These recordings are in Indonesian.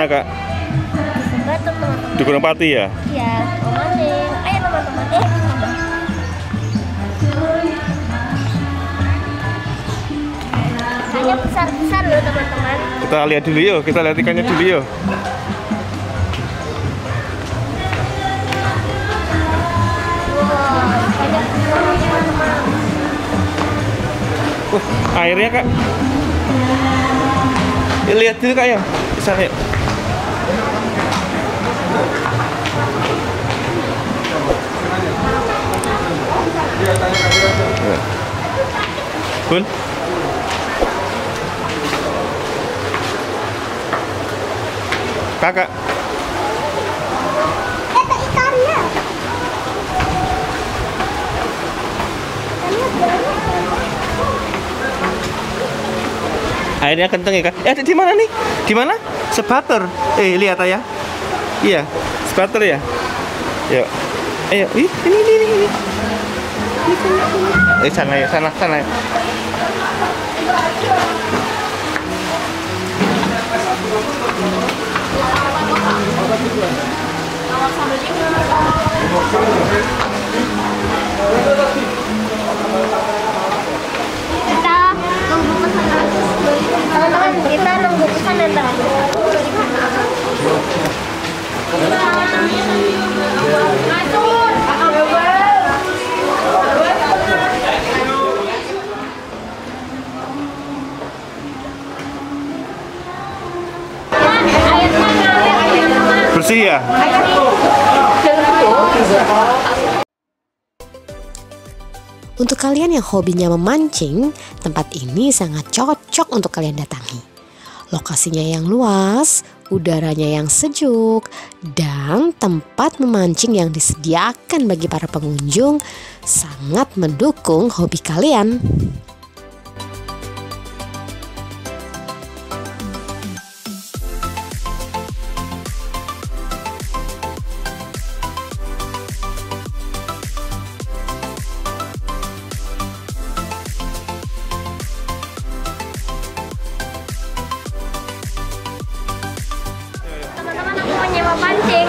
mana Kak? Batu teman-teman. Di Gunung Pati ya? Iya, mau mancing. Ayo teman-teman. Tambah. Ikannya besar-besar loh teman-teman. Kita lihat dulu yuk, kita lihat ikannya dulu yuk. Wow, ikannya besar teman-teman. Airnya Kak. Ya, lihat dulu Kak ya. Bisa lihat. Bun. Kakak. Ada ikannya. Airnya kenceng ya Kak. Ada di mana nih? Di mana? Sebater. Lihat ya. Iya, sebater ya. Yuk. Ayo, ini. Sana ya, sana ya. Kita nunggu pesanan. Teman-teman, kita nunggu pesanan tadi. Bersih ya? Untuk kalian yang hobinya memancing, tempat ini sangat cocok untuk kalian datangi. Lokasinya yang luas, udaranya yang sejuk, dan tempat memancing yang disediakan bagi para pengunjung sangat mendukung hobi kalian. Teman-teman, aku mau nyewa pancing.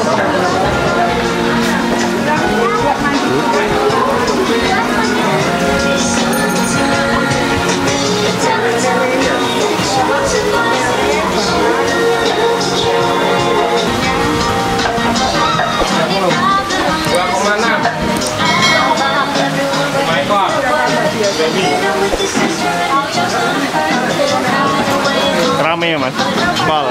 Rame ya Mas? Mal.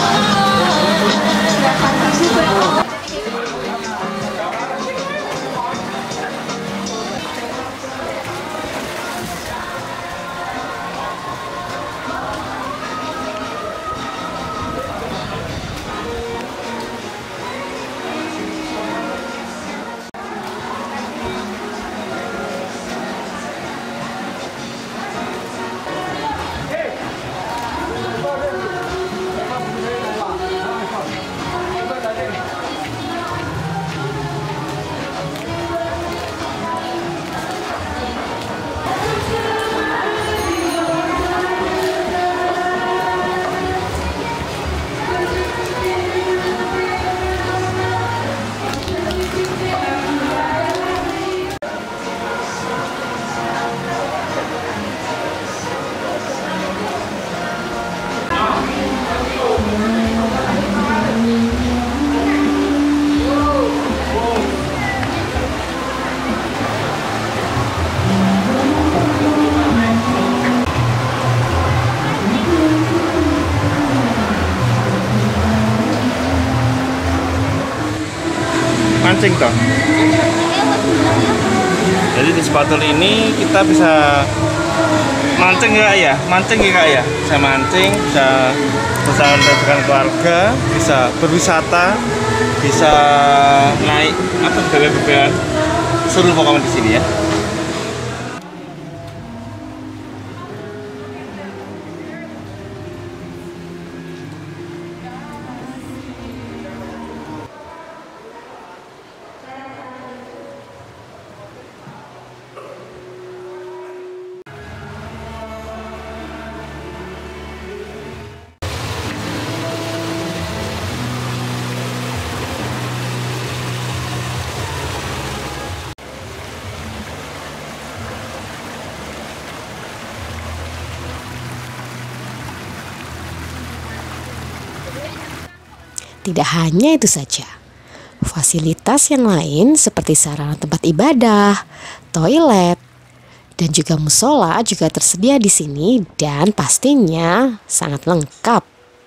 Mancing toh. Jadi di Sebater ini kita bisa mancing ya Kak ya, mancing ya Kak ya, bisa mancing, bisa bersantai dengan keluarga, bisa berwisata, bisa naik apa bebek-bebekan, seru pokoknya di sini ya. Tidak hanya itu saja, fasilitas yang lain seperti sarana tempat ibadah, toilet, dan juga musola juga tersedia di sini dan pastinya sangat lengkap.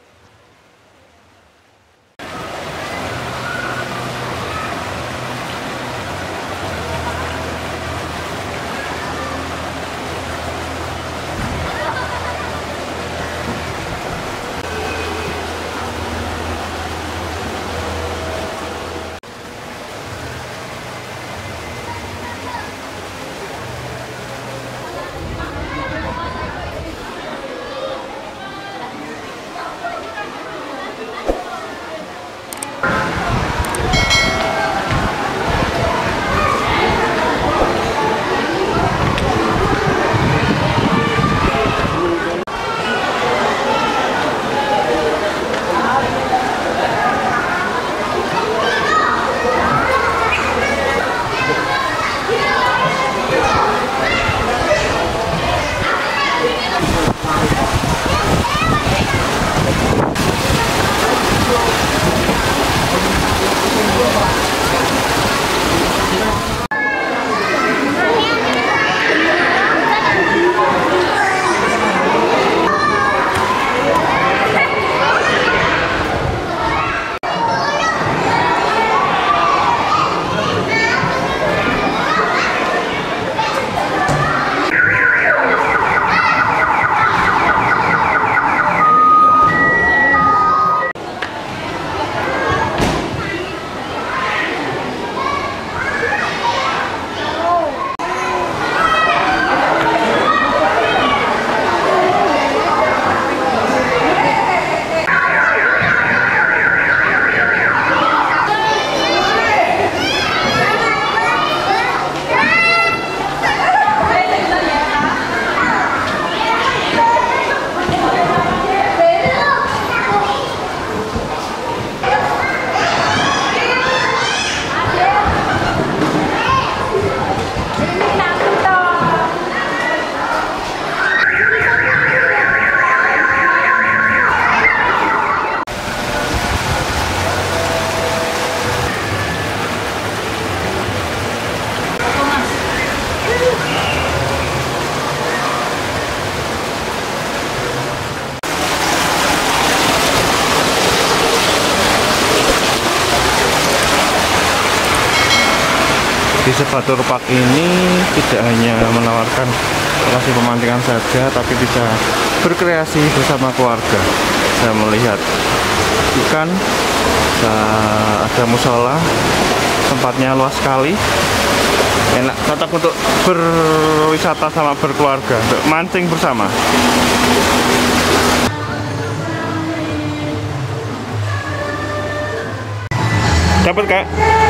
Di Sebatur Park ini tidak hanya menawarkan lokasi pemancingan saja, tapi bisa berkreasi bersama keluarga. Saya melihat ikan, ada musola, tempatnya luas sekali, enak, cocok untuk berwisata sama berkeluarga, untuk mancing bersama. Dapat Kak?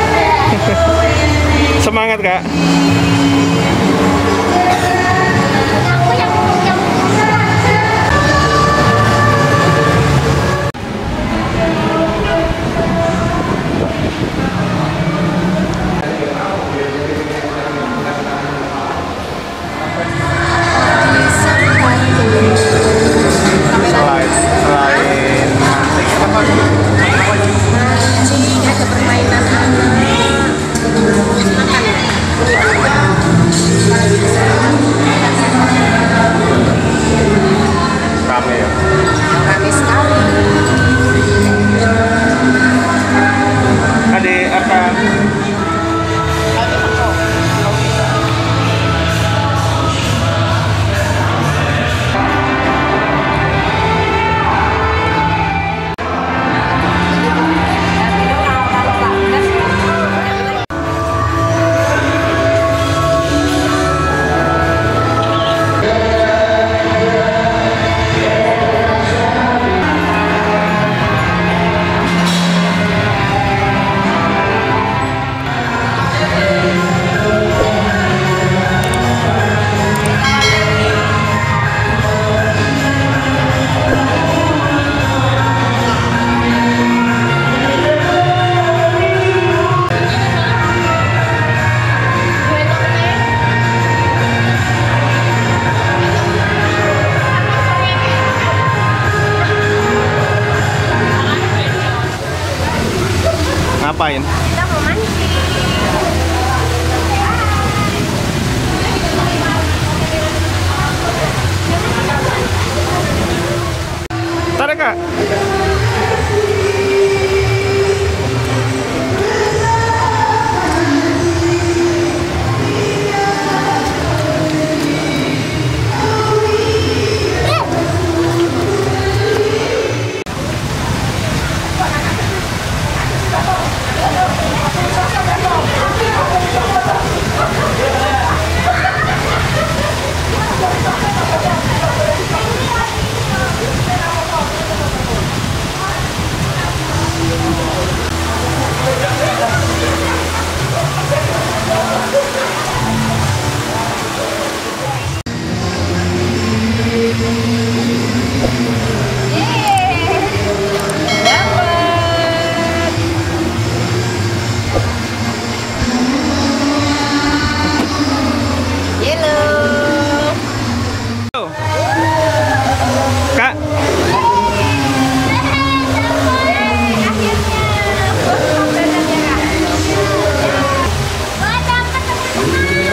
Semangat Kak. Adik,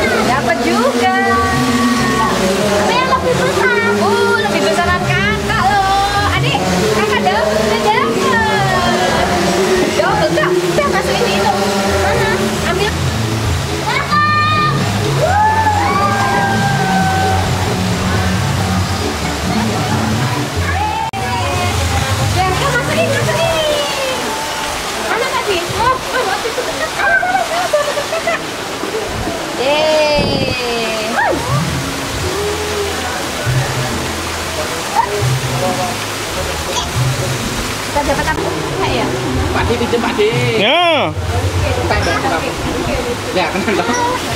Dapat juga. Tapi yang lebih besar. Lebih besaran kakak loh. Adik, kakak dapat. Double kak. Udah masukin di itu. Mana? Ambil. Kita dapat apa? Ya. Pak Di pinjam Pak Di. Ya. Ya, kenal dong.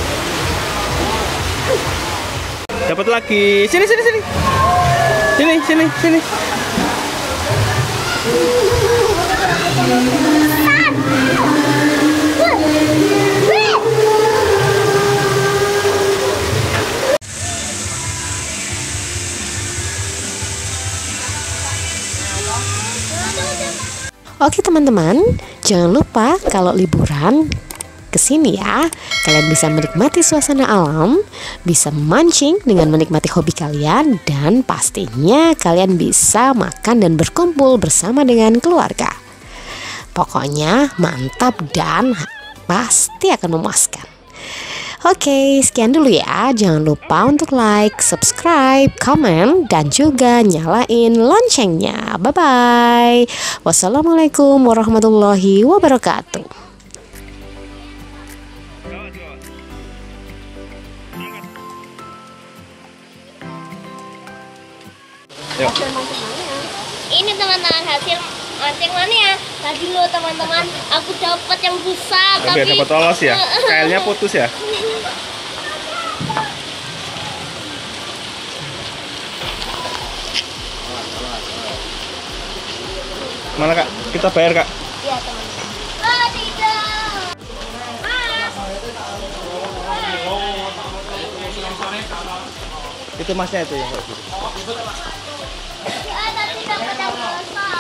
Dapat lagi. Sini. Sini. Oke teman-teman, jangan lupa kalau liburan kesini ya, kalian bisa menikmati suasana alam, bisa memancing dengan menikmati hobi kalian, dan pastinya kalian bisa makan dan berkumpul bersama dengan keluarga. Pokoknya mantap dan pasti akan memuaskan. Oke, sekian dulu ya. Jangan lupa untuk like, subscribe, komen, dan juga nyalain loncengnya. Bye-bye. Wassalamualaikum warahmatullahi wabarakatuh. Ini teman-teman hasil mancing mana ya? Tadi lo teman-teman, aku dapat yang besar Tapi dapat lolos ya. Kailnya putus ya. Mana kak? Kita bayar kak. Iya teman-teman. Oh tidak. Itu masnya itu yang kayak gitu. Ya tadi dapat yang besar.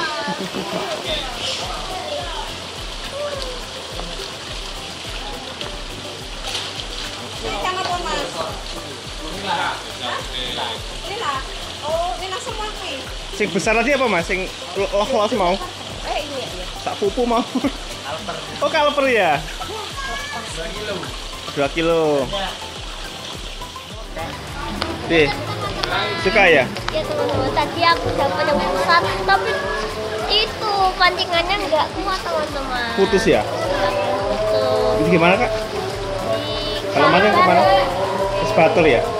Sing besar tadi apa mas? Sing los mau? Ini. Tak pupu mau? Oh kalper ya? 2 kilo. Deh, suka ya? Ya teman-teman, tadi aku dapat yang besar, tapi itu pancingannya nggak kuat teman-teman. Putus ya? Putus. Ini gimana kak? Kalau mana kemana? Ke Sebatul ya?